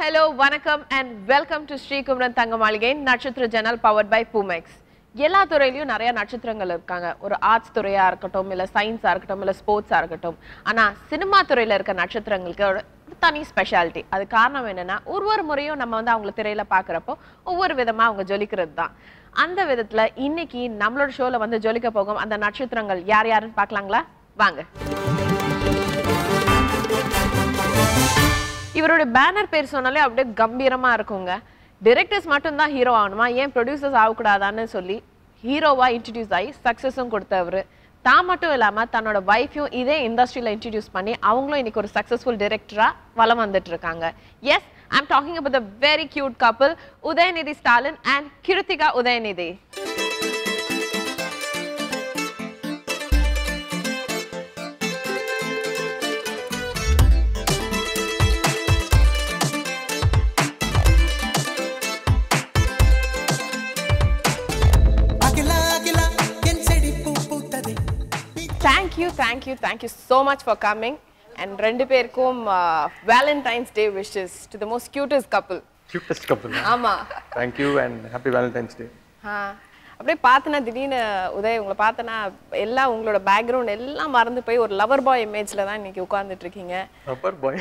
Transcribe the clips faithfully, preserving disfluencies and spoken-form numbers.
hello, vanakkam and welcome to Sri Kumran Thangamaligai Natchathira Jannal powered by Pumex. எல்லா துறையிலயும் நிறைய நட்சத்திரங்கள் இருக்காங்க. ஒரு ஆர்ட்ஸ் துறையா இருக்கட்டும், இல்ல சயின்ஸா இருக்கட்டும், இல்ல ஸ்போர்ட்ஸா இருக்கட்டும். ஆனா சினிமா துறையில இருக்க நட்சத்திரங்களுக்கு ஒரு தனி ஸ்பெஷாலிட்டி. அது காரணம் என்னன்னா ஒவ்வொரு முறையும் நம்ம வந்து அவங்கள திரையில பாக்குறப்போ ஒவ்வொரு விதமா அவங்க ஜொலிக்கிறது தான். அந்த விதத்துல இன்னைக்கு நம்மளோட ஷோல வந்து ஜொலிக்க போகும் அந்த நட்சத்திரங்கள் யார் யாருன்னு பார்க்கலாங்களா? வாங்க. இவரோட பேனர் பேர் சொன்னாலே அப்படியே கம்பீரமா இருக்குங்க. டைரக்டர்ஸ் மட்டும் தான் ஹீரோ ஆகணுமா, ஏன் ப்ரொடியூசர்ஸ் ஆகக்கூடாதான்னு சொல்லி ஹீரோவா இன்ட்ரடியூஸ் ஆகி சக்ஸஸும் கொடுத்தவர். தான் மட்டும் இல்லாமல் தன்னோட வைஃபையும் இதே இண்டஸ்ட்ரியில் இன்ட்ரடியூஸ் பண்ணி அவங்களும் இன்னைக்கு ஒரு சக்ஸஸ்ஃபுல் டைரக்டராக வலம் வந்துட்டு இருக்காங்க. Yes, I'm talking about the very cute couple Udhayanidhi Stalin and Kiruthiga Udhayanidhi. Thank you, thank you, thank you so much for coming. And rendu perkum uh, Valentine's Day wishes to the most cutest couple. Cutest couple. Ama. Thank you and happy Valentine's Day. Ha. அப்படியே பார்த்தனா திடீர்னு உதய் உங்களை பார்த்தனா எல்லாம் உங்களோட background எல்லாம் மறந்து போய் ஒரு லவர் பாய் இமேஜ்ல தான் இன்னைக்கு உட்கார்ந்துட்டு இருக்கீங்க. Lover boy.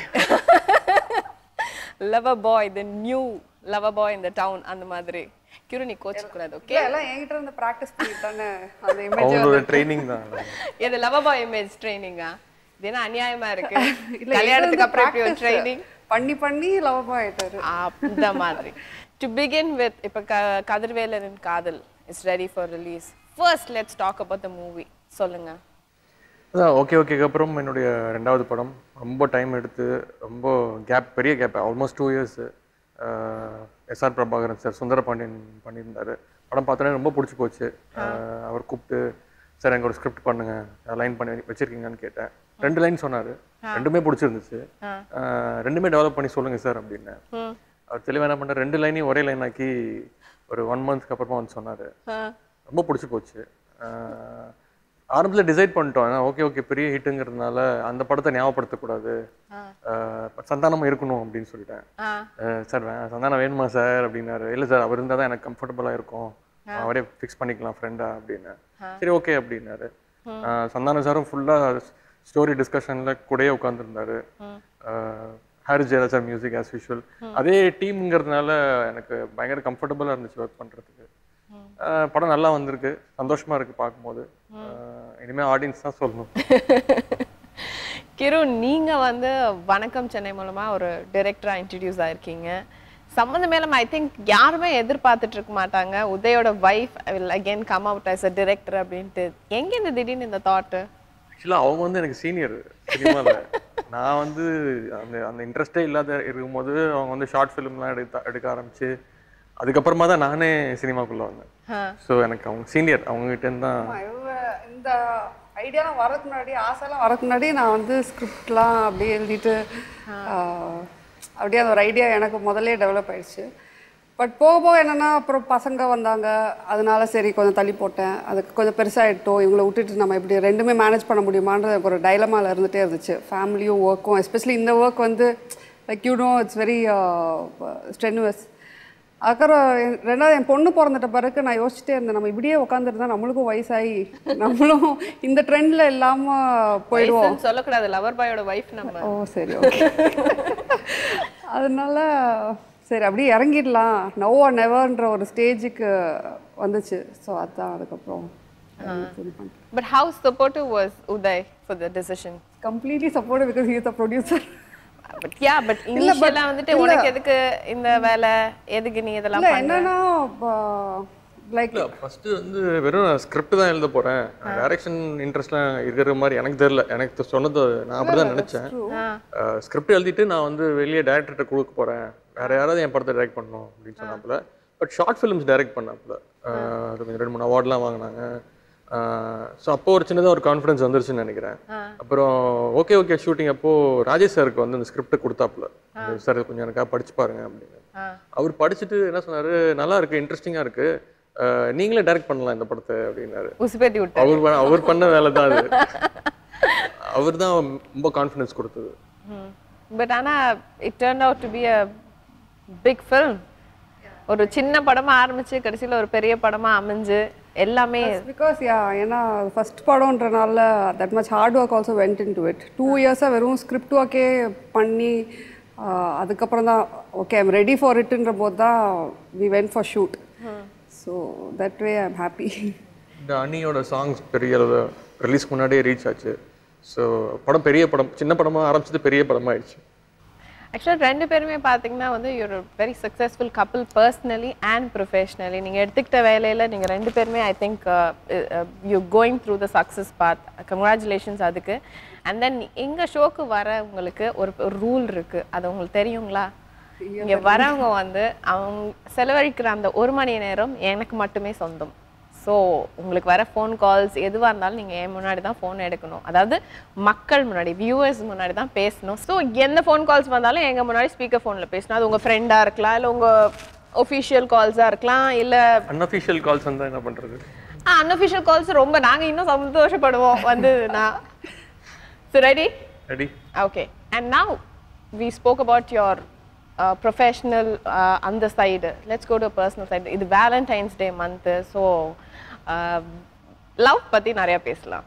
Lover boy, the new lover boy in the town அந்த மாதிரி. கிரு நீ கோச் கூடாது, ஓகே? எல்லாம் என்கிட்ட இருந்து பிராக்டீஸ் பண்ணிட்டானே அந்த இமேஜ். அவங்களோட ட்ரெய்னிங் தான். இது லவர் பாய் இமேஜ் ட்ரெய்னிங்கா? இது என்ன அநியாயமா இருக்கு? கல்யாணத்துக்கு அப்புறம் இப்படி ஒரு ட்ரெய்னிங் பண்ணி பண்ணி லவர் பாய் ஆயிட்டாரு அந்த மாதிரி. To begin with, இப்ப கதிர்வேலனின் காதல் is ready for release. First, let's talk about the movie. சொல்லுங்க. அதான் ஓகே ஓகேக்கு அப்புறம் என்னுடைய ரெண்டாவது படம். ரொம்ப டைம் எடுத்து ரொம்ப கேப், பெரிய gap, almost two years. S R Prabhakaran sir Sundara Pandian பண்ணியிருந்தாரு. படம் பார்த்தோன்னே ரொம்ப பிடிச்சி போச்சு. அவர் கூப்பிட்டு சார் எனக்கு ஒரு ஸ்கிரிப்ட் பண்ணுங்க, லைன் பண்ணி வச்சிருக்கீங்கன்னு கேட்டேன். ரெண்டு லைன் சொன்னார், ரெண்டுமே பிடிச்சிருந்துச்சு. ரெண்டுமே டெவலப் பண்ணி சொல்லுங்க சார் அப்படின்னு. அவர் தெளிவாக என்ன பண்ண ரெண்டு லைனையும் ஒரே லைன் ஆக்கி ஒரு ஒன் மந்த்க்கு அப்புறமா வந்து சொன்னார். ரொம்ப பிடிச்சி போச்சு. ஆரம்பத்தில் டிசைட் பண்ணிட்டோம், ஓகே ஓகே பெரிய ஹிட்டுங்கிறதுனால அந்த படத்தை ஞாபகப்படுத்தக்கூடாது, சந்தானமாக இருக்கணும் அப்படின்னு சொல்லிட்டேன். சார் சந்தானம் வேணுமா சார் அப்படின்னாரு. இல்லை சார் அவர் இருந்தால் தான் எனக்கு கம்ஃபர்டபுளாக இருக்கும், அவரே ஃபிக்ஸ் பண்ணிக்கலாம் ஃப்ரெண்டா அப்படின்னு. சரி ஓகே அப்படின்னாரு. சந்தானம் சாரும் ஃபுல்லாக ஸ்டோரி டிஸ்கஷனில் கூடயே உட்காந்துருந்தாரு. Harris Jayaraj sir music as usual. அதே டீம்ங்கிறதுனால எனக்கு பயங்கர கம்ஃபர்டபுளாக இருந்துச்சு ஒர்க் பண்ணுறதுக்கு. படம் நல்லா வந்திருக்கு, சந்தோஷமா இருக்கு பார்க்கும்போது. இனிமே ஆடியன்ஸ் தான் சொல்லணும். கிரு, நீங்க வந்து வணக்கம் சென்னை மூலமா ஒரு டைரக்டரா இன்ட்ரடியூஸ் ஆயிருக்கீங்க. சம்பந்தமே இல்லாம ஐ திங்க் யாருமே எதிர்பார்த்துட்டு இருக்க மாட்டாங்க உதயோட wife will again come out as a director அப்படின்ட்டு. எங்க இந்த திடீர்னு இந்த தாட்? ஆக்சுவலா அவங்க வந்து எனக்கு சீனியர் சினிமால. நான் வந்து அந்த அந்த இன்ட்ரெஸ்டே இல்லாத இருக்கும்போது அவங்க வந்து ஷார்ட் ஃபிலிம்லாம் எடுக்க எடுக்க ஆரம்பிச்சு அதுக்கப்புறமா தான் நானே சினிமாக்குள்ள வந்தேன். ஸோ எனக்கு அவங்க சீனியர், அவங்ககிட்ட தான் இந்த ஐடியாலாம் வரதுக்கு முன்னாடி, ஆசைலாம் வரதுக்கு முன்னாடி நான் வந்து ஸ்கிரிப்ட்லாம் அப்படியே எழுதிட்டு அப்படியே அந்த ஒரு ஐடியா எனக்கு முதல்ல டெவலப் ஆயிடுச்சு. பட் போக போக என்னென்னா அப்புறம் பசங்க வந்தாங்க, அதனால சரி கொஞ்சம் தள்ளி போட்டேன். அதுக்கு கொஞ்சம் பெருசாகிட்டோம், இவங்களை விட்டுட்டு நம்ம இப்படி ரெண்டுமே மேனேஜ் பண்ண முடியுமான்ற ஒரு டைலமாவில் இருந்துகிட்டே இருந்துச்சு. ஃபேமிலியும் ஒர்க்கும், எஸ்பெஷலி இந்த ஒர்க் வந்து like you know it's very strenuous. அதுக்கப்புறம் ரெண்டாவது என் பொண்ணு பிறந்துட்ட பிறகு நான் யோசிச்சுட்டே இருந்தேன், நம்ம இப்படியே உட்காந்துருந்தா நம்மளுக்கும் வயசாகி நம்மளும் இந்த ட்ரெண்டில் இல்லாமல் போயிடுவோம். சொல்லக்கூடாது, லவர் பாயோட வைஃப் நம்ம. ஓ சரி, ஓகே. அதனால சரி அப்படியே இறங்கிடலாம், நவ் ஆர் நெவர்ன்ற ஒரு ஸ்டேஜுக்கு வந்துச்சு. ஸோ அதுதான் அதுக்கப்புறம். But how supportive was Uday for the decision? Completely supportive because he is the producer. But yeah, but initially வந்துட்டு உனக்கு எதுக்கு இந்த வேலை, எதுக்கு நீ இதெல்லாம் பண்ண? என்னன்னா லைக் ஃபர்ஸ்ட் வந்து வெறும் ஸ்கிரிப்ட் தான் எழுத போறேன், டைரக்ஷன் இன்ட்ரெஸ்ட்லாம் இருக்கிற மாதிரி எனக்கு தெரியல. எனக்கு சொன்னது நான் அப்படிதான் நினைச்சேன். ஸ்கிரிப்ட் எழுதிட்டு நான் வந்து வெளியே டைரக்டர்கிட்ட கொடுக்க போறேன், வேற யாராவது என் படத்தை டைரக்ட் பண்ணணும் அப்படின்னு சொன்னாப்புல. பட் ஷார்ட் ஃபிலிம்ஸ் டைரக்ட் பண்ணாப்புல ரெண்டு மூணு அவார்ட்லாம் வாங்கினாங்க. ஸோ அப்போ ஒரு சின்னதாக ஒரு கான்ஃபிடன்ஸ் வந்துருச்சுன்னு நினைக்கிறேன். அப்புறம் ஓகே ஓகே ஷூட்டிங் அப்போ ராஜேஷ் சாருக்கு வந்து அந்த ஸ்கிரிப்டை கொடுத்தாப்புல, சார் கொஞ்சம் எனக்காக படிச்சு பாருங்க அப்படின்னு. அவர் படிச்சுட்டு என்ன சொன்னாரு, நல்லா இருக்கு, இன்ட்ரெஸ்டிங்கா இருக்கு, நீங்களே டைரக்ட் பண்ணலாம் இந்த படத்தை அப்படின்னாரு. அவர் அவர் பண்ண வேலை தான் அது. அவர் தான் ரொம்ப கான்ஃபிடன்ஸ் கொடுத்தது. பட் ஆனா it turn out to be a big film. ஒரு சின்ன படமா ஆரம்பிச்சு கடைசியில ஒரு பெரிய படமா அமைஞ்சு எல்லாமே பிகாஸ் யா ஏன்னா ஃபர்ஸ்ட் படம்ன்றனால that much hard work also went into it. Two இயர்ஸாக வெறும் ஸ்கிரிப்ட் ஒர்க்கே பண்ணி அதுக்கப்புறம் தான் ஓகே ஐம் ரெடி ஃபார் இட்டுன்ற போது தான் we went for shoot. So that way I am happy. இந்த அனியோட சாங்ஸ் பெரிய ரிலீஸ்க்கு முன்னாடியே ரீச் ஆச்சு. ஸோ படம் பெரிய படம், சின்ன படமாக ஆரம்பிச்சது பெரிய படமாக ஆயிடுச்சு. ஆக்சுவலாக ரெண்டு பேருமே பார்த்தீங்கன்னா வந்து you're very successful couple personally and professionally. நீங்கள் எடுத்துக்கிட்ட வேலையில் நீங்கள் ரெண்டு பேருமே I think you going through the success path. Congratulations அதுக்கு. அண்ட் தென் எங்கள் ஷோக்கு வர உங்களுக்கு ஒரு ரூல் இருக்குது, அது உங்களுக்கு தெரியுங்களா? இங்கே வரவங்க வந்து அவங்க செலவழிக்கிற அந்த ஒரு மணி நேரம் எனக்கு மட்டுமே சொந்தம். ஸோ உங்களுக்கு வர ஃபோன் கால்ஸ் எதுவாக இருந்தாலும் நீங்கள் என் முன்னாடி தான் ஃபோன் எடுக்கணும். அதாவது மக்கள் முன்னாடி, வியூவர்ஸ் முன்னாடி தான் பேசணும். ஸோ எந்த ஃபோன் கால்ஸ் வந்தாலும் எங்கள் முன்னாடி ஸ்பீக்கர் ஃபோனில் பேசணும். அது உங்கள் ஃப்ரெண்டாக இருக்கலாம், இல்லை உங்கள் ஒஃபிஷியல் கால்ஸாக இருக்கலாம், இல்லை அன்அஃபிஷியல் கால்ஸ் வந்தால் என்ன பண்ணுறது? ஆ அன்அஃபிஷியல் கால்ஸ் ரொம்ப நாங்கள் இன்னும் சந்தோஷப்படுவோம் வந்ததுன்னா. So ready ready okay. And now we spoke about your professional அந்த side. Let's go to personal side. இது Valentine's day month. So love பற்றி நிறையா பேசலாம்.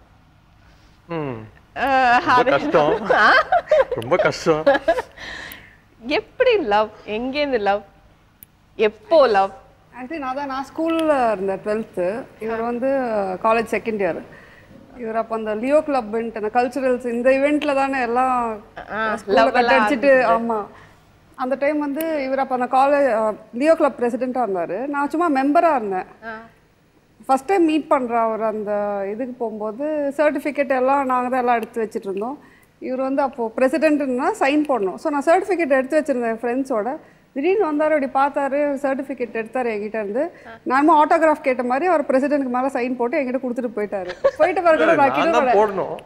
கஷ்டம், ரொம்ப கஷ்டம். எப்படி லவ், எங்கேருந்து லவ், எப்போ லவ்? ஆக்சுவலி நான் தான் நான் ஸ்கூலில் இருந்தேன் டுவெல்த்து. இவர் வந்து காலேஜ் செகண்ட் இயர். இவர் அப்போ அந்த லியோ கிளப்ன்ட்டு அந்த கல்ச்சுரல்ஸ் இந்த இவெண்ட்டில் தானே எல்லாம் அடிச்சுட்டு. ஆமாம், அந்த டைம் வந்து இவர் அப்போ அந்த காலேஜ் லியோ கிளப் பிரசிடெண்ட்டாக இருந்தார். நான் சும்மா மெம்பராக இருந்தேன். ஃபஸ்ட் டைம் மீட் பண்ணுற அவர் அந்த இதுக்கு போகும்போது சர்டிஃபிகேட் எல்லாம் நாங்கள் தான் எல்லாம் எடுத்து வச்சுட்டு இருந்தோம். இவர் வந்து அப்போது பிரசிடென்ட்னா சைன் போடணும். ஸோ நான் சர்டிஃபிகேட் எடுத்து வச்சுருந்தேன் என் ஃப்ரெண்ட்ஸோட. திடீர்னு வந்தார், அப்படி பார்த்தாரு, சர்டிஃபிகேட் எடுத்தார் என்கிட்ட இருந்து. நானும் ஆட்டோகிராஃப் கேட்ட மாதிரி அவர் பிரசிடென்ட்க்கு மேலே சைன் போட்டு என்கிட்ட கொடுத்துட்டு போயிட்டாரு. போயிட்டு பிறகு நான் கிட்ட போடணும்,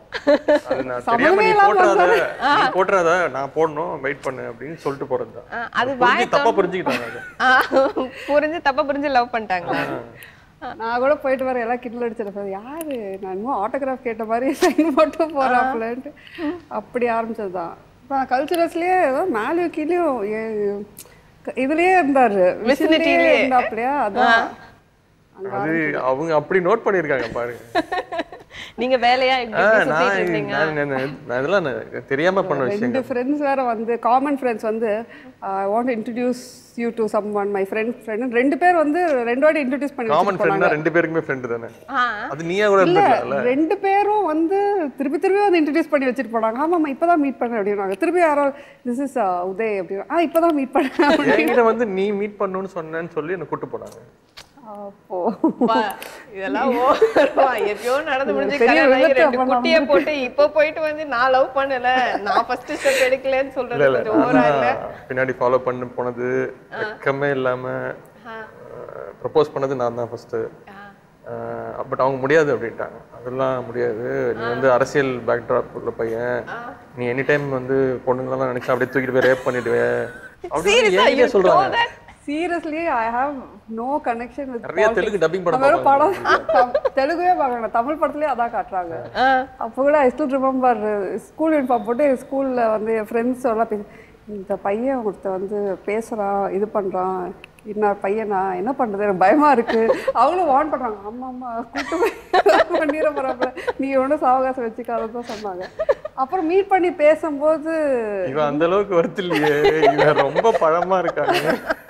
போட்டுறத நான் போடணும், வெயிட் பண்ணு அப்படின்னு சொல்லிட்டு போறது. அது தப்பா புரிஞ்சுக்கிட்டாங்க, புரிஞ்சு தப்பா புரிஞ்சு லவ் பண்ணிட்டாங்களா? நான் கூட போயிட்டு வர எல்லாம் கிண்டல் அடிச்சிருப்பேன். யாரு நான் இன்னும் ஆட்டோகிராஃப் கேட்ட மாதிரி சைன் போட்டு போறாப்லன்ட்டு அப்படி ஆரம்பிச்சது தான். இப்போ கல்ச்சுரல்ஸ்லேயே ஏதோ மேலேயும் கீழேயும் இதுலயே இருந்தாரு, விசினிட்டிலே இருந்தாப்லையா. அதான் அது அவங்க அப்படி நோட் பண்ணிருக்காங்க பாருங்க. நீங்க வேலையா நான் இதெல்லாம் தெரியாம பண்ண விஷயம். ரெண்டு ஃப்ரெண்ட்ஸ் வேற வந்து காமன் ஃப்ரெண்ட்ஸ் வந்து I want introduce you to someone my friend friend ரெண்டு பேர் வந்து ரெண்டு வாட்டி இன்ட்ரோடியூஸ் பண்ணி காமன் ஃப்ரெண்ட்னா ரெண்டு பேருக்குமே ஃப்ரெண்ட் தானே. அது நீயா கூட இருந்திருக்கல. ரெண்டு பேரும் வந்து திருப்பி திருப்பி வந்து இன்ட்ரோடியூஸ் பண்ணி வச்சிட்டு போனாங்க. ஆமாமா இப்பதான் மீட் பண்ணேன் அப்படினாங்க. திருப்பி யாரோ திஸ் இஸ் உதய் அப்படினா ஆ இப்பதான் மீட் பண்ணேன் அப்படிங்கிற வந்து நீ மீட் பண்ணனும்னு சொன்னேன்னு சொல்லி என்ன கூட்டி போனாங்க. அப்போ இதெல்லாம் ஓவரா எப்பயோ நடந்து முடிஞ்சு கல்யாணம் ரெண்டு குட்டிய போட்டு இப்போ போயிட்டு வந்து நான் லவ் பண்ணல நான் ஃபர்ஸ்ட் ஸ்டெப் எடுக்கலன்னு சொல்றது கொஞ்சம் ஓவரா இல்ல. பின்னாடி ஃபாலோ பண்ண போனது வெக்கமே இல்லாம ப்ரோபோஸ் பண்ணது நான் தான் ஃபர்ஸ்ட். பட் அவங்க முடியாது அப்படின்ட்டாங்க. அதெல்லாம் முடியாது, நீ வந்து அரசியல் பேக்ட்ராப் உள்ள பையன், நீ எனி டைம் வந்து பொண்ணுங்களெல்லாம் நினைச்சா அப்படியே தூக்கிட்டு போய் ரேப் பண்ணிடுவேன் அப்படின்னு ஏன் சொல்றாங்க. Seriously, I have no connection with நிறைய தெலுங்கு டப்பிங் படம் படம் தெலுங்குவே பார்க்கணும், தமிழ் படத்துலயே அதான் காட்டுறாங்க. அப்போ கூட I still remember school uniform போட்டு ஸ்கூல்ல வந்து என் ஃப்ரெண்ட்ஸ் எல்லாம் பேச இந்த பையன் ஒருத்த வந்து பேசுறான் இது பண்றான் இன்னொரு பையனா என்ன பண்றது எனக்கு பயமா இருக்கு. அவங்களும் வார்ன் பண்றாங்க. ஆமா ஆமா கூட்டு போய் பண்ணிட போறாப்ல நீ ஒன்றும் சாவகாசம் வச்சுக்காதான் சொன்னாங்க. அப்புறம் மீட் பண்ணி பேசும்போது இவன் அந்த அளவுக்கு வருது இல்லையே, இவன் ரொம்ப பழமா இருக்காங்க.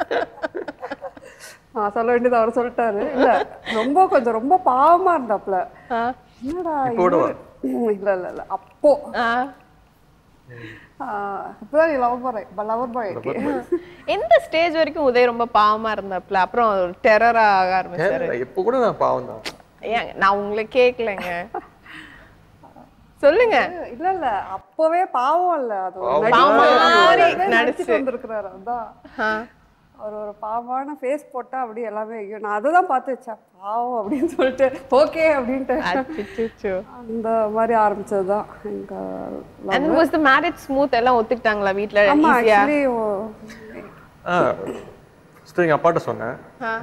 ஆஹ் சொல்ல வேண்டியது அவர் சொல்லிட்டாரு. இல்ல ரொம்ப கொஞ்சம் ரொம்ப பாவமா இருந்தாப்ல. என்னடா இல்ல இல்ல இல்ல அப்போ இப்பதான் லவ் பாய் லவர் பாய் எந்த ஸ்டேஜ் வரைக்கும் உதய் ரொம்ப பாவமா இருந்தாப்ல அப்புறம் டெரரா ஆக ஆரம்பிச்சாரு? இப்போ கூட நான் பாவம் தான். ஏன் நான் உங்களை கேட்கலங்க, சொல்லுங்க. இல்ல இல்ல அப்பவே பாவம் இல்ல, அது நடிச்சு வந்திருக்கிறாரு. அதான் அவர் ஒரு பாவமான ஃபேஸ் போட்டா அப்படி எல்லாமே நான் அதை தான் பார்த்து வச்சேன் பாவம் அப்படின்னு சொல்லிட்டு ஓகே அப்படின்ட்டு அந்த மாதிரி ஆரம்பிச்சதுதான் எங்க. And was the marriage smooth? எல்லாம் ஒத்துக்கிட்டாங்களா வீட்ல? ஆமா ஆக்சுவலி ஃபர்ஸ்ட் எங்க அப்பாட்ட சொன்னேன்.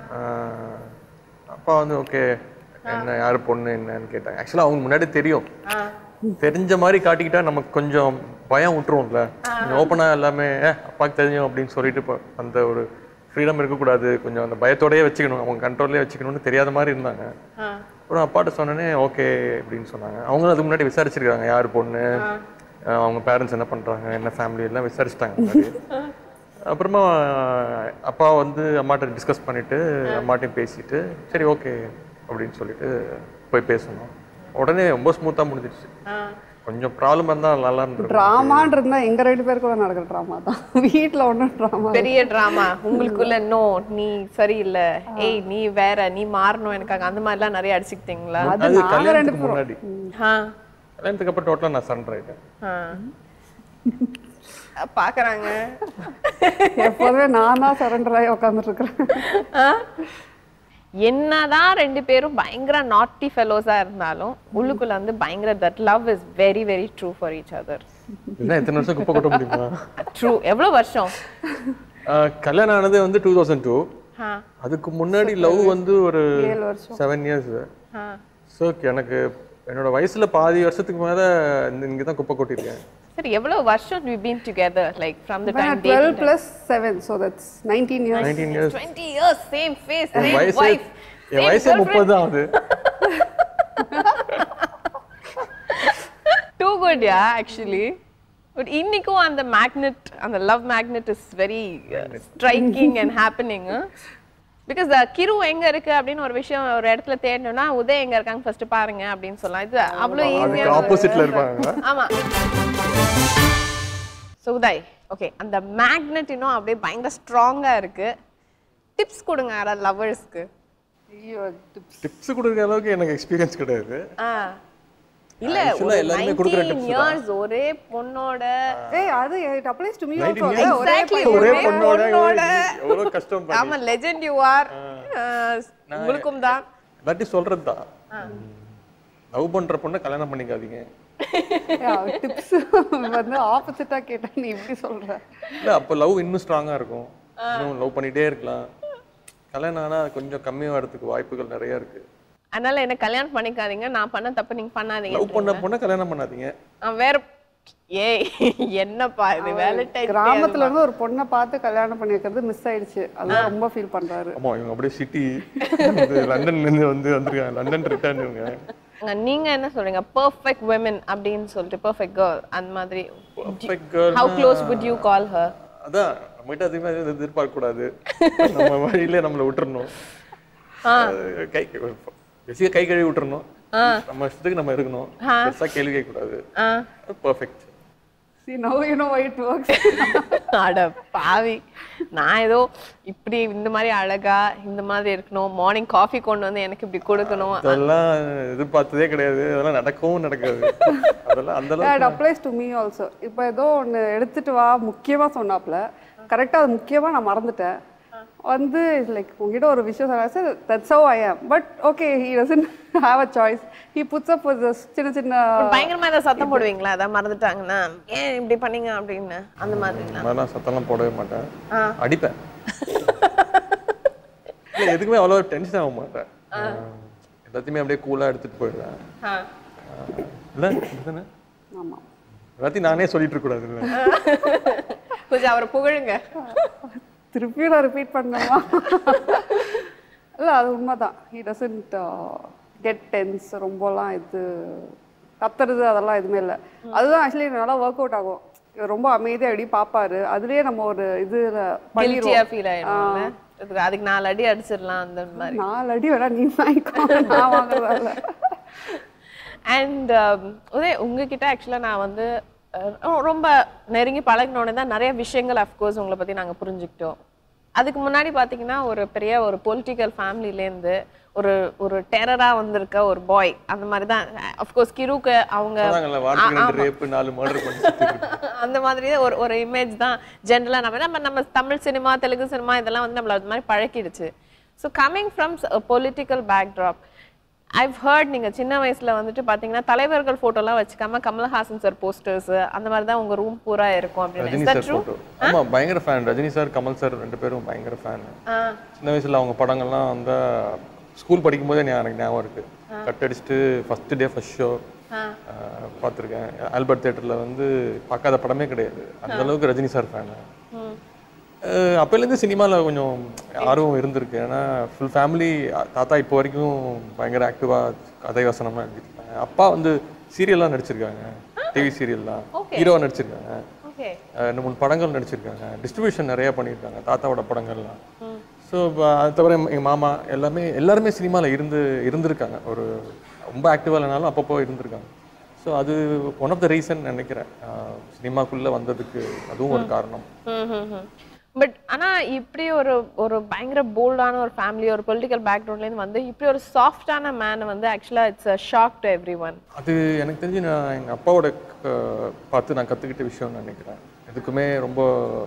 அப்பா வந்து ஓகே என்ன யாரு பொண்ணு என்னன்னு கேட்டாங்க. ஆக்சுவலா அவங்க முன்னாடி தெரியும், தெரிஞ்ச மாதிரி காட்டிக்கிட்டா நமக்கு கொஞ்சம் பயம் விட்டுருவோம்ல, ஓப்பனாக எல்லாமே அப்பாவுக்கு தெரியும் அப்படின்னு சொல்லிட்டு இப்போ அந்த ஒரு ஃப்ரீடம் இருக்கக்கூடாது, கொஞ்சம் அந்த பயத்தோடயே வச்சுக்கணும், அவங்க கண்ட்ரோல்லே வச்சுக்கணும்னு தெரியாத மாதிரி இருந்தாங்க. அப்புறம் அப்பாட்ட சொன்னோன்னே ஓகே அப்படின்னு சொன்னாங்க. அவங்களும் அதுக்கு முன்னாடி விசாரிச்சிருக்காங்க, யார் பொண்ணு, அவங்க பேரண்ட்ஸ் என்ன பண்ணுறாங்க, என்ன ஃபேமிலி எல்லாம் விசாரிச்சிட்டாங்க முன்னாடி. அப்புறமா அப்பா வந்து அம்மாட்ட டிஸ்கஸ் பண்ணிவிட்டு அம்மாட்டையும் பேசிட்டு சரி ஓகே அப்படின்னு சொல்லிட்டு போய் பேசணும். உடனே ரொம்ப ஸ்மூத்தாக முடிஞ்சிடுச்சு. கொஞ்சம் ப்ராப்ளம் இருந்தால் நல்லா இருந்தது. ட்ராமான்னு இருந்தால் எங்கள் ரெண்டு பேருக்குள்ள நடக்கிற ட்ராமா தான், வீட்டில் ஒன்றும் ட்ராமா பெரிய ட்ராமா உங்களுக்குள்ள. நோ நீ சரியில்லை, ஏய் நீ வேற, நீ மாறணும் எனக்காக, அந்த மாதிரிலாம் நிறைய அடிச்சுக்கிட்டீங்களா? அது கல்யாணத்துக்கு முன்னாடி. கல்யாணத்துக்கு அப்புறம் டோட்டலாக நான் சரண்டர் ஆகிட்டேன். பாக்குறாங்க எப்போதுமே நான் தான் சரண்டர் ஆகி உட்காந்துட்டு இருக்கிறேன். என்னதான் ரெண்டு பேரும் பயங்கர நாட்டி ஃபெலோஸா இருந்தாலும் உள்ளுக்குள்ள வந்து பயங்கர that love is very very true for each other. என்ன எத்தனை வருஷம் குப்பை கொட்ட முடியுமா? ட்ரூ. எவ்வளவு வருஷம்? கல்யாணம் ஆனது வந்து டூ தௌசண்ட் டூ. அதுக்கு முன்னாடி லவ் வந்து ஒரு செவன் இயர்ஸ். ஸோ எனக்கு என்னோட வயசுல பாதி வருஷத்துக்கு மேல இங்க தான் குப்பை கொட்டிருக்கேன். சரி, எவ்வளவு வருஷம் we been together, like from the time twelve plus seven, so that's nineteen years. nineteen years. twenty years, same face, same wife. என் வயசு முப்பது தான் ஆகுது. Too good, yeah, actually. But இன்னைக்கும் அந்த magnet, அந்த love magnet is very uh, striking and happening. Huh? Because the கிரு எங்க இருக்கு அப்படின்னு ஒரு விஷயம் ஒரு இடத்துல தேடணும்னா உதய் எங்க இருக்காங்க ஃபர்ஸ்ட் பாருங்க அப்படின்னு சொல்லலாம். இது அவ்வளவு ஈஸியா ஆப்போசிட்ல இருப்பாங்க. ஆமா. சோ உதய், ஓகே, அந்த மேக்னெட் இன்னும் அப்படியே பயங்கர ஸ்ட்ராங்கா இருக்கு. டிப்ஸ் கொடுங்க யாராவது லவர்ஸ்க்கு. ஐயோ, டிப்ஸ் டிப்ஸ் கொடுக்குற அளவுக்கு எனக்கு எக்ஸ்பீரியன்ஸ் கிடையாது. ஆ இல்ல, எல்லாரும் கொடுக்குற டிப்ஸ் இயர்ஸ் ஒரே பொண்ணோட. ஏய், அது it applies to me also. Exactly, ஒரே பொண்ணோட எவ்வளவு கஷ்டம் பாரு. ஆமா, லெஜெண்ட் யூ ஆர். உங்களுக்கும் தான் எல்லாத்தையும் சொல்றது தான். லவ் பண்ற பொண்ணை கல்யாணம் பண்ணிக்காதீங்க. டிப்ஸ் வந்து ஆப்போசிட்டா கேட்டா நீ இப்படி சொல்ற. இல்ல, அப்ப லவ் இன்னும் ஸ்ட்ராங்கா இருக்கும், இன்னும் லவ் பண்ணிட்டே இருக்கலாம். கல்யாணம் ஆனா கொஞ்சம் கம்மியாகிறதுக்கு வாய்ப்புகள் நிறைய இருக்கு. அதனால என்ன கல்யாணம் பண்ணிக்காதீங்க, நான் பண்ண தப்பு நீங்க பண்ணாதீங்க. லவ் பண்ண பொண்ணை கல்யாணம் பண்ணாதீங்க. வேற ஏய் என்னப்பா இது, வேலண்டைன் கிராமத்துல இருந்து ஒரு பொண்ணை பார்த்து கல்யாணம் பண்ணி வைக்கிறது மிஸ் ஆயிடுச்சு. அதான் ரொம்ப ஃபீல் பண்றாரு. ஆமா, இவங்க அப்படியே சிட்டி லண்டன்ல இருந்து வந்து வந்திருக்காங்க, லண்டன் ரிட்டர்ன் இவங்க. நீங்க என்ன சொல்றீங்க? பெர்ஃபெக்ட் women அப்படின்னு சொல்லிட்டு பெர்ஃபெக்ட் கேர்ள் அந்த மாதிரி. Perfect girl how close would you call her? அதான் நம்மகிட்ட அதிகமா எதிர்பார்க்க கூடாது, நம்ம வழியிலே நம்மள விட்டுறணும். கை பேசிக்கா கை கழுவி விட்டுறணும், நம்ம இஷ்டத்துக்கு நம்ம இருக்கணும், பெருசா கேள்வி கேட்க கூடாது. Perfect. See, now you know why it works. அட பாவி, நான் ஏதோ இப்படி இந்த மாதிரி அழகா இந்த மாதிரி இருக்கணும், மார்னிங் காஃபி கொண்டு வந்து எனக்கு இப்படி கொடுக்கணும், அதெல்லாம் எதிர்பார்த்ததே கிடையாது. அதெல்லாம் நடக்கவும் நடக்காது. அதெல்லாம் அந்த அளவுக்கு it applies to me also. இப்போ ஏதோ ஒன்று எடுத்துட்டு வா முக்கியமா சொன்னாப்ல, கரெக்டாக அது முக்கியமா நான் மறந்துட்டேன். வந்து லைக் உங்ககிட்ட ஒரு விஷயம் சொன்னா, that's how I am. But okay, he doesn't have a choice. He puts up with this சின்ன சின்ன பயங்கரமா ஏதாவது சத்தம் போடுவீங்களா? அதான் மறந்துட்டாங்கன்னா ஏன் இப்படி பண்ணீங்க அப்படின்னு அந்த மாதிரி. நான் சத்தம்லாம் போடவே மாட்டேன், அடிப்பேன். இல்லை, எதுக்குமே அவ்வளோ டென்ஷன் ஆக மாட்டேன், எல்லாத்தையுமே அப்படியே கூலாக எடுத்துட்டு போயிடுவேன். இல்லை இதுதானே? ஆமாம், எல்லாத்தையும் நானே சொல்லிட்டு இருக்கக்கூடாது. இல்லை, கொஞ்சம் அவரை புகழுங்க. திருப்பியும் நான் ரிப்பீட் பண்ணணுமா? இல்லை, அது உண்மைதான். ஹி டசன்ட் கெட் டென்ஸ், ரொம்பலாம் இது கத்துறது அதெல்லாம் எதுவுமே இல்லை. அதுதான் ஆக்சுவலி நல்லா ஒர்க் அவுட் ஆகும். ரொம்ப அமைதியாக எப்படி பார்ப்பாரு, அதுலேயே நம்ம ஒரு இது பண்ணிடுவோம். அதுக்கு நாலு அடி அடிச்சிடலாம் அந்த மாதிரி. நாலு அடி வேணா நீ வாங்கிக்கோ, நான் வாங்குறதால. அண்ட் உதய், உங்ககிட்ட ஆக்சுவலாக நான் வந்து ரொம்ப நெருங்கி பழகினோடனே தான் நிறைய விஷயங்கள் அஃப்கோர்ஸ் உங்களை பற்றி நாங்கள் புரிஞ்சுக்கிட்டோம். அதுக்கு முன்னாடி பார்த்தீங்கன்னா ஒரு பெரிய ஒரு பொலிட்டிக்கல் ஃபேமிலிலேருந்து ஒரு ஒரு டெரராக வந்திருக்க ஒரு பாய், அந்த மாதிரி தான் அஃப்கோர்ஸ் கிருக்கு அவங்க அந்த மாதிரி ஒரு ஒரு இமேஜ் தான் ஜென்ரலாக நம்ம நம்ம நம்ம தமிழ் சினிமா தெலுங்கு சினிமா இதெல்லாம் வந்து நம்மள அது மாதிரி பழக்கிடுச்சு. So coming from political backdrop, I've heard நீங்கள் சின்ன வயசுல வந்துட்டு பார்த்தீங்கன்னா தலைவர்கள் ஃபோட்டோலாம் வச்சுக்காம கமல்ஹாசன் சார் போஸ்டர்ஸ் அந்த மாதிரி தான் உங்கள் ரூம் பூரா இருக்கும் அப்படின்னு. ஆமாம், பயங்கர fan. Rajini sir, Kamal sir ரெண்டு பேரும் பயங்கர ஃபேன். சின்ன வயசுல அவங்க படங்கள்லாம் வந்து ஸ்கூல் படிக்கும் போதே எனக்கு ஞாபகம் இருக்கு. கட் அடிச்சுட்டு ஃபர்ஸ்ட் டே ஃபர்ஸ்ட் ஷோ பார்த்துருக்கேன். ஆல்பர்ட் தியேட்டரில் வந்து பார்க்காத படமே கிடையாது. அந்த அளவுக்கு ரஜினி சார் ஃபேனு. அப்போலேருந்து சினிமாவில் கொஞ்சம் ஆர்வம் இருந்திருக்கு. ஏன்னா ஃபுல் ஃபேமிலி தாத்தா இப்போ வரைக்கும் பயங்கர ஆக்டிவாக கதை வசனமாக எழுதிருக்காங்க. அப்பா வந்து சீரியல்லாம் நடிச்சிருக்காங்க, டிவி சீரியல்லாம் ஹீரோவாக நடிச்சிருக்காங்க, ரெண்டு மூணு படங்கள் நடிச்சிருக்காங்க, டிஸ்ட்ரிபியூஷன் நிறையா பண்ணியிருக்காங்க தாத்தாவோட படங்கள்லாம். ஸோ அது தவிர எங்கள் மாமா எல்லாமே எல்லாருமே சினிமாவில் இருந்து இருந்திருக்காங்க. ஒரு ரொம்ப ஆக்டிவாக இல்லைனாலும் அப்பப்போ இருந்திருக்காங்க. ஸோ அது ஒன் ஆஃப் த ரீசன் நினைக்கிறேன் சினிமாக்குள்ளே வந்ததுக்கு அதுவும் ஒரு காரணம். பட் ஆனா இப்படி ஒரு ஒரு பயங்கர போல்டான ஒரு ஃபேமிலி ஒரு பொலிட்டிக்கல் பேக்ரவுண்ட்லேருந்து வந்து இப்படி ஒரு சாஃப்டான மேனை வந்து ஆக்சுவலாக it's a shock to everyone. அது எனக்கு தெரிஞ்சு நான் எங்கள் அப்பாவோட பார்த்து நான் கற்றுக்கிட்ட விஷயம்னு நினைக்கிறேன். எதுக்குமே ரொம்ப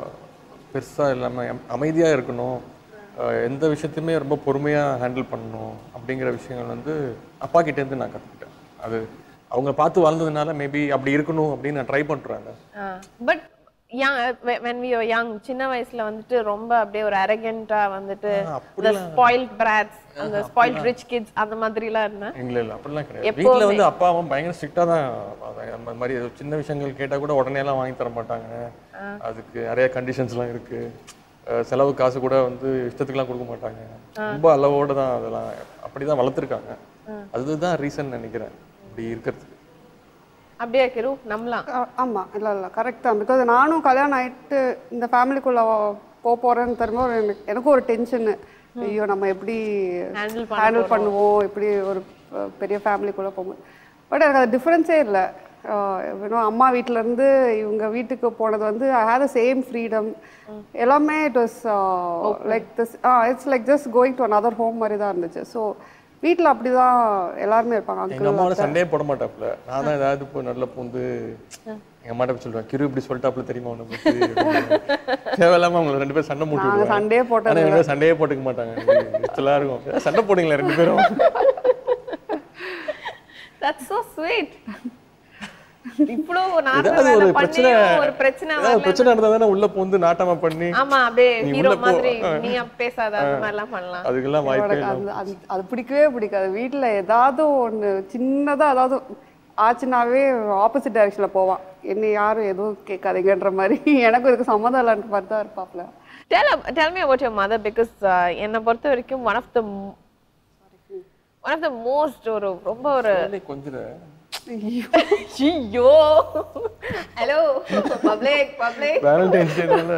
பெருசாக இல்லாமல் அமைதியாக இருக்கணும், எந்த விஷயத்தையுமே ரொம்ப பொறுமையாக ஹேண்டில் பண்ணணும் அப்படிங்கிற விஷயங்கள் வந்து அப்பா கிட்டேருந்து நான் கற்றுக்கிட்டேன். அது அவங்க பார்த்து வாழ்ந்ததுனால மேபி அப்படி இருக்கணும் அப்படின்னு நான் ட்ரை பண்ணுறாங்க. But young when we were young சின்ன வயசுல வந்துட்டு ரொம்ப அப்படியே ஒரு அரகண்டா வந்துட்டு the spoiled brats அந்த spoiled rich kids அந்த மாதிரிலாம் இருந்தா இல்ல இல்ல அப்படிலாம் கிடையாது. வீட்ல வந்து அப்பாவும் பயங்கர ஸ்ட்ரிக்ட்டா தான் அந்த மாதிரி சின்ன விஷயங்கள் கேட்டா கூட உடனே எல்லாம் வாங்கி தர மாட்டாங்க. அதுக்கு நிறைய கண்டிஷன்ஸ்லாம் இருக்கு. செலவு காசு கூட வந்து இஷ்டத்துக்குலாம் கொடுக்க மாட்டாங்க. ரொம்ப அளவோட தான் அதெல்லாம் அப்படிதான் வளர்த்துருக்காங்க. அதுதான் ரீசன் நினைக்கிறேன் இப்படி இருக்கிறதுக்கு. அப்படியே கிரு நம்பலாம். ஆமாம், இல்லை இல்லை கரெக்ட் தான். பிகாஸ் நானும் கல்யாணம் ஆகிட்டு இந்த ஃபேமிலிக்குள்ளே போக போகிறேன்னு தெரியும்போது எனக்கு எனக்கும் ஒரு டென்ஷனு. ஐயோ நம்ம எப்படி ஹேண்டில் பண்ணுவோம் இப்படி ஒரு பெரிய ஃபேமிலிக்குள்ளே போகும்போது. பட் எனக்கு அது டிஃப்ரென்ஸே இல்லை. இன்னும் அம்மா வீட்டிலேருந்து இவங்க வீட்டுக்கு போனது வந்து I have the same freedom. எல்லாமே it was like this it's like just going to another home மாதிரி தான் இருந்துச்சு. ஸோ வீட்டில் அப்படி தான் எல்லாருமே இருப்பாங்க. எங்கள் அம்மாவோட சண்டே போட மாட்டாப்புல. நான் தான் ஏதாவது இப்போ நல்ல பூந்து எங்கள் அம்மாட்ட போய் சொல்லுவேன், கிரு இப்படி சொல்லிட்டாப்புல தெரியுமா ஒன்று பற்றி தேவையில்லாமல் அவங்க ரெண்டு பேரும் சண்டை போட்டு சண்டே போட்டாங்க. ரெண்டு பேரும் சண்டையே போட்டுக்க மாட்டாங்க. இதெல்லாம் இருக்கும் சண்டை போடுங்களேன் ரெண்டு பேரும். That's so sweet. இவ்ளோ நார்மலா ஒரு பிரச்சனை ஒரு பிரச்சனை ஒரு பிரச்சனை நடந்தா தான உள்ள போந்து நாட்டமா பண்ணி ஆமா அப்படியே ஹீரோ மாதிரி நீ பேசாத அந்த மாதிரி எல்லாம் பண்ணலாம். அதுக்கெல்லாம் வாய்ப்பே இல்ல. அது பிடிக்கவே பிடிக்காது. வீட்ல ஏதாவது ஒன்று சின்னதா ஏதாவது ஆச்சுனாவே ஆப்போசிட் டைரக்ஷன்ல போவான். என்ன யாரும் எதுவும் கேட்காதீங்கன்ற மாதிரி எனக்கு இதுக்கு சம்மந்தம் இல்லைன்னு பார்த்து தான் இருப்பாப்ல. Tell tell me about your mother because என்னை பொறுத்த வரைக்கும் one of the one of the most ஒரு ரொம்ப ஒரு கொஞ்சம் ஐயோ ஹலோ பப்ளிக் பப்ளிக் வேலண்டைன்ஸ் டேல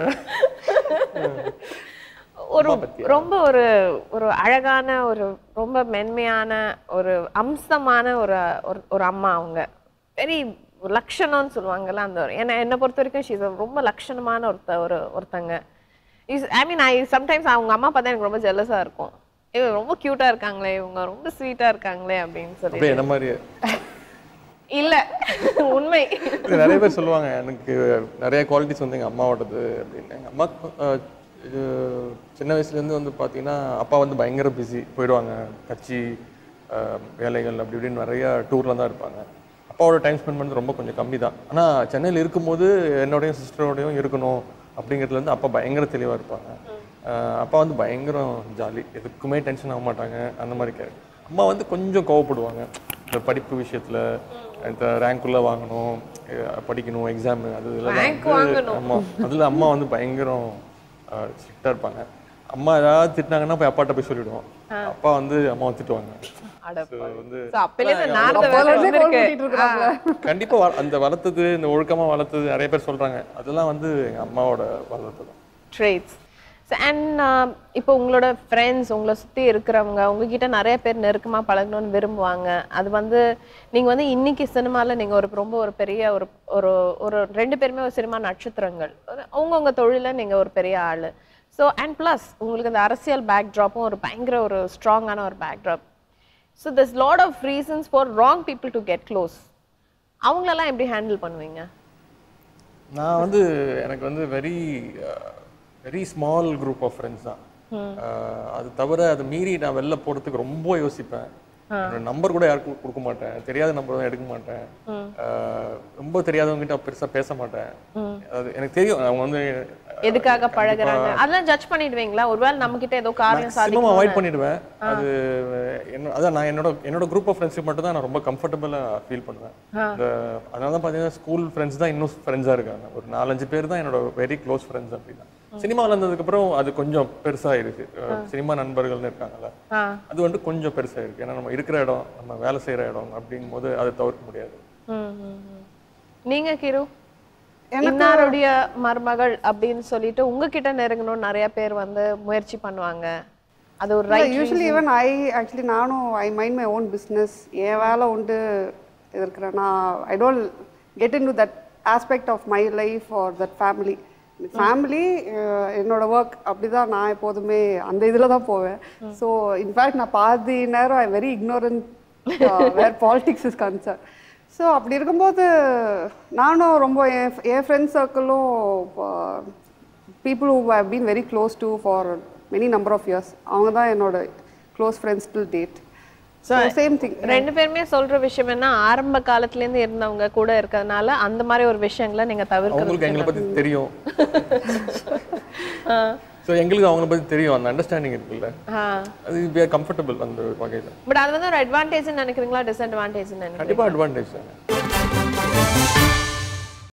ஒரு ரொம்ப ஒரு ஒரு அழகான ஒரு ரொம்ப மென்மையான ஒரு அம்சமான ஒரு ஒரு அம்மா. அவங்க வெரி லட்சணம்னு சொல்லுவாங்கல்ல அந்த ஒரு என்ன என்னை பொறுத்த வரைக்கும் ஷீஸ் ரொம்ப லட்சணமான ஒருத்த ஒரு ஒருத்தங்க. Is I mean I sometimes அவங்க அம்மா பார்த்தா எனக்கு ரொம்ப ஜெல்லஸாக இருக்கும். இவங்க ரொம்ப க்யூட்டா இருக்காங்களே, இவங்க ரொம்ப ஸ்வீட்டா இருக்காங்களே அப்படின்னு சொல்லி. என்ன மாதிரி இல்ல உண்மை நிறைய பேர் சொல்லுவாங்க எனக்கு நிறைய குவாலிட்டிஸ் வந்து எங்கள் அம்மாவோடது அப்படின்னு. எங்கள் அம்மா சின்ன வயசுலேருந்து வந்து பார்த்தீங்கன்னா அப்பா வந்து பயங்கர பிஸி போயிடுவாங்க, கட்சி வேலைகள் அப்படி இப்படின்னு நிறையா டூரில் தான் இருப்பாங்க. அப்பாவோட டைம் ஸ்பெண்ட் பண்ணுறது ரொம்ப கொஞ்சம் கம்மி தான். ஆனால் சென்னையில் இருக்கும்போது என்னோடையும் சிஸ்டரோடையும் இருக்கணும் அப்படிங்கிறதுலேருந்து அப்பா பயங்கர தெளிவாக இருப்பாங்க. அப்பா வந்து பயங்கரம் ஜாலி, எதுக்குமே டென்ஷன் ஆக மாட்டாங்க அந்த மாதிரி கேரக்டர். அம்மா வந்து கொஞ்சம் கோவப்படுவாங்க இந்த படிப்பு விஷயத்தில், இந்த ரேங்க்குள்ளே வாங்கணும், படிக்கணும், எக்ஸாமு அது இதெல்லாம். ஆமாம், அதில் அம்மா வந்து பயங்கரம் ஸ்ட்ரிக்டாக இருப்பாங்க. அம்மா ஏதாவது திட்டினாங்கன்னா போய் அப்பாட்ட போய் சொல்லிவிடுவோம். அப்பா வந்து அம்மாவை திட்டுவாங்க. கண்டிப்பா அந்த வளர்த்தது, இந்த ஒழுக்கமா வளர்த்தது நிறைய பேர் சொல்றாங்க. அதெல்லாம் வந்து எங்க அம்மாவோட வளர்த்தது ட்ரேட்ஸ். அண்ட் இப்போ உங்களோட ஃப்ரெண்ட்ஸ், உங்களை சுற்றி இருக்கிறவங்க உங்ககிட்ட நிறைய பேர் நெருக்கமாக பழகணும்னு விரும்புவாங்க. அது வந்து நீங்கள் வந்து இன்னைக்கு சினிமாவில் நீங்கள் ஒரு ரொம்ப ஒரு பெரிய ஒரு ஒரு ஒரு ரெண்டு பேருமே ஒரு சினிமா நட்சத்திரங்கள், அவங்கவுங்க தொழிலில் நீங்கள் ஒரு பெரிய ஆள். ஸோ அண்ட் ப்ளஸ் உங்களுக்கு அந்த அரசியல் பேக்ட்ராப்பும் ஒரு பயங்கர ஒரு ஸ்ட்ராங்கான ஒரு backdrop. So this lot of reasons for wrong people to get close. அவங்களெல்லாம் எப்படி ஹேண்டில் பண்ணுவீங்க? நான் வந்து எனக்கு வந்து very very small group of friends தான். அது தவிர அதை மீறி நான் வெளில போகிறதுக்கு ரொம்ப யோசிப்பேன். என்னோட நம்பர் கூட யாருக்கும் கொடுக்க மாட்டேன், தெரியாத நம்பர் தான் எடுக்க மாட்டேன், ரொம்ப தெரியாதவங்க கிட்ட பெருசா பேச மாட்டேன். அது எனக்கு தெரியும் அவங்க வந்து எதுக்காக பழகுறாங்க அதெல்லாம் ஜட்ஜ் பண்ணிடுவீங்களா? ஒருவேளை நம்ம கிட்ட ஏதோ காரியம் சாதிக்கணும் அவாய்ட் பண்ணிடுவேன். அது என்ன அதான் நான் என்னோட என்னோட குரூப் ஆஃப் ஃப்ரெண்ட்ஷிப் மட்டும் தான் நான் ரொம்ப கம்ஃபர்டபுளா ஃபீல் பண்ணுவேன். அதனால தான் பார்த்தீங்கன்னா ஸ்கூல் ஃப்ரெண்ட்ஸ் தான் இன்னும் ஃப்ரெண்ட்ஸாக இருக்காங்க. ஒரு நாலஞ்சு பேர் தான் என்னோட வெரி க்ளோஸ் ஃப்ரெண்ட்ஸ். அப்படின்னா சினிமாவில் இருந்ததுக்கப்புறம் அது கொஞ்சம் பெருசாகிருக்கு. சினிமா நண்பர்கள்னு இருக்காங்கல்ல, அது வந்து கொஞ்சம் பெருசாகிருக்கு. ஏன்னா நம்ம இருக்கிற இடம், நம்ம வேலை செய்கிற இடம் அப்படிங்கும் போது அதை தவிர்க்க முடியாது. நீங்க கிரு இன்னாருடைய மருமகள் அப்படின்னு சொல்லிட்டு உங்ககிட்ட நெருங்கணும்னு நிறைய பேர் வந்து முயற்சி பண்ணுவாங்க. அது ஒரு right. Usually even I actually நானும் I mind my own business. என் வேலை உண்டு இருக்கிறேன். நான் I don't get into that aspect of my life or that family. Family என்னோட ஒர்க் அப்படி தான் நான் எப்போதுமே அந்த இதில் தான் போவேன். ஸோ இன்ஃபேக்ட் நான் பாதி நேரம் I very ignorant where politics is concern. So அப்படி இருக்கும்போது நானும் ரொம்ப என் என் ஃப்ரெண்ட்ஸ் சர்க்கிளும் people who have been very close to for many number of years அவங்க தான் என்னோட close friends till date. So same thing. ரெண்டு பேருமே சொல்ற விஷயம் என்ன, ஆரம்ப காலத்துல இருந்து இருந்தவங்க கூட இருக்கிறதுனால அந்த மாதிரி ஒரு விஷயங்களை நீங்க தவிர்க்கிறது. எங்களை பத்தி தெரியும். சோ எங்களுக்கு அவங்கள பத்தி தெரியும், அந்த அண்டர்ஸ்டாண்டிங் இருக்குல்ல, அது we are comfortable அந்த வகையில. பட் அது வந்து ஒரு அட்வான்டேஜ் நினைக்கிறீங்களா டிஸ்அட்வான்டேஜ் நினைக்கிறீங்களா? கண்டிப்பா அட்வான்டேஜ் தான்.